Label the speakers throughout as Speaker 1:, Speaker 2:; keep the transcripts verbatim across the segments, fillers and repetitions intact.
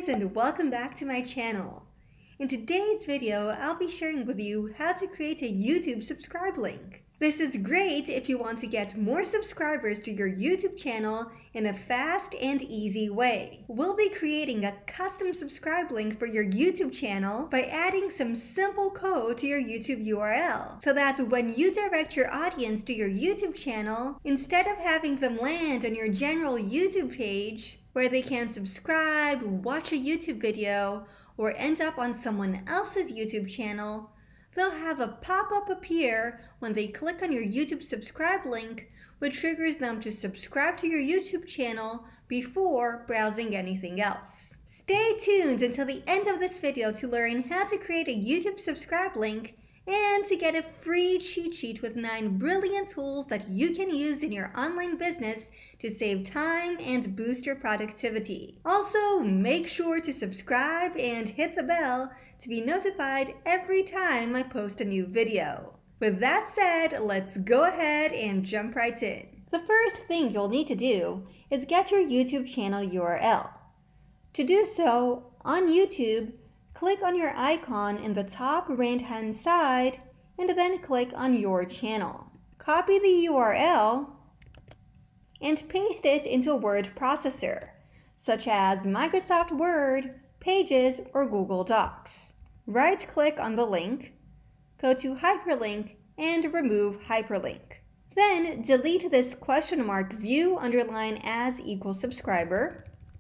Speaker 1: guys, and welcome back to my channel. In today's video, I'll be sharing with you how to create a YouTube subscribe link. This is great if you want to get more subscribers to your YouTube channel in a fast and easy way. We'll be creating a custom subscribe link for your YouTube channel by adding some simple code to your YouTube U R L, so that when you direct your audience to your YouTube channel, instead of having them land on your general YouTube page, where they can subscribe, watch a YouTube video, or end up on someone else's YouTube channel, they'll have a pop-up appear when they click on your YouTube subscribe link, which triggers them to subscribe to your YouTube channel before browsing anything else. Stay tuned until the end of this video to learn how to create a YouTube subscribe link and to get a free cheat sheet with nine brilliant tools that you can use in your online business to save time and boost your productivity. Also, make sure to subscribe and hit the bell to be notified every time I post a new video. With that said, let's go ahead and jump right in. The first thing you'll need to do is get your YouTube channel U R L. To do so, on YouTube, click on your icon in the top right-hand side and then click on your channel. Copy the U R L and paste it into a word processor, such as Microsoft Word, Pages, or Google Docs. Right-click on the link, go to Hyperlink, and remove Hyperlink. Then delete this question mark view underline as equals subscriber,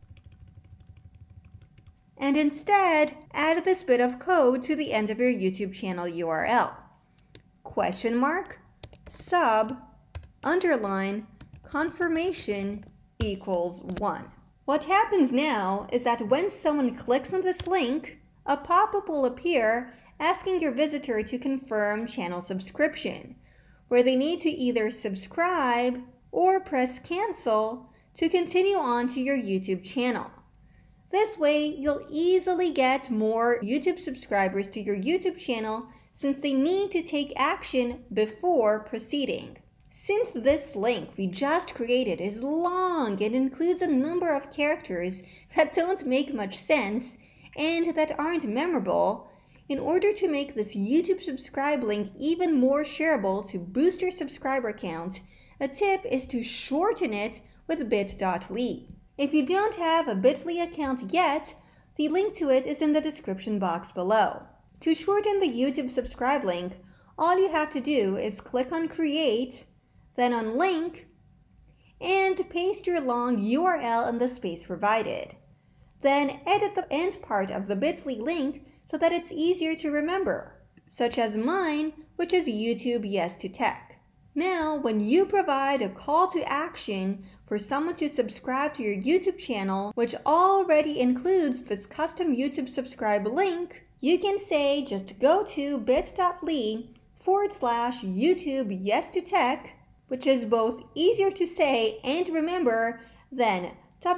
Speaker 1: and instead add this bit of code to the end of your YouTube channel U R L. Question mark, sub, underline, confirmation equals one. What happens now is that when someone clicks on this link, a pop-up will appear asking your visitor to confirm channel subscription, where they need to either subscribe or press cancel to continue on to your YouTube channel. This way, you'll easily get more YouTube subscribers to your YouTube channel since they need to take action before proceeding. Since this link we just created is long and includes a number of characters that don't make much sense and that aren't memorable, in order to make this YouTube subscribe link even more shareable to boost your subscriber count, a tip is to shorten it with bit dot l y. If you don't have a bit dot l y account yet, the link to it is in the description box below. To shorten the YouTube subscribe link, all you have to do is click on Create, then on Link, and paste your long U R L in the space provided. Then edit the end part of the bit dot l y link so that it's easier to remember, such as mine, which is YouTube Yes to Tech. Now, when you provide a call to action for someone to subscribe to your YouTube channel, which already includes this custom YouTube subscribe link, you can say just go to bit dot l y forward slash YouTube Yes to Tech, which is both easier to say and remember than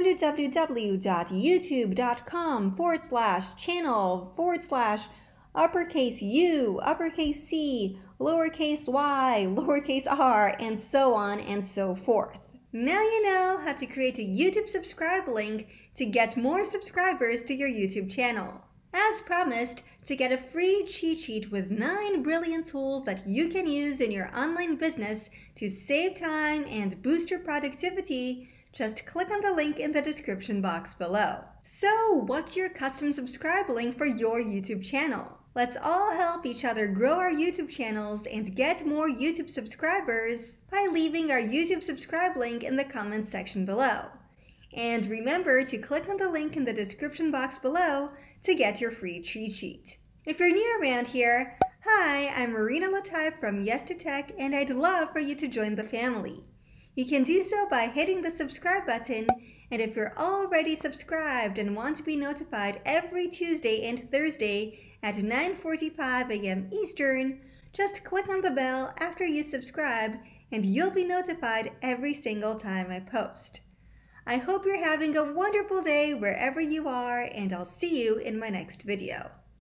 Speaker 1: www.youtube.com forward slash channel forward slash uppercase U, uppercase C, lowercase y, lowercase r, and so on and so forth. Now you know how to create a YouTube subscribe link to get more subscribers to your YouTube channel. As promised, to get a free cheat sheet with nine brilliant tools that you can use in your online business to save time and boost your productivity, just click on the link in the description box below. So, what's your custom subscribe link for your YouTube channel? Let's all help each other grow our YouTube channels and get more YouTube subscribers by leaving our YouTube subscribe link in the comments section below. And remember to click on the link in the description box below to get your free cheat sheet. If you're new around here, hi, I'm Marina Latai from Yes to Tech, and I'd love for you to join the family. You can do so by hitting the subscribe button, and if you're already subscribed and want to be notified every Tuesday and Thursday at nine forty-five a m Eastern, just click on the bell after you subscribe and you'll be notified every single time I post. I hope you're having a wonderful day wherever you are, and I'll see you in my next video.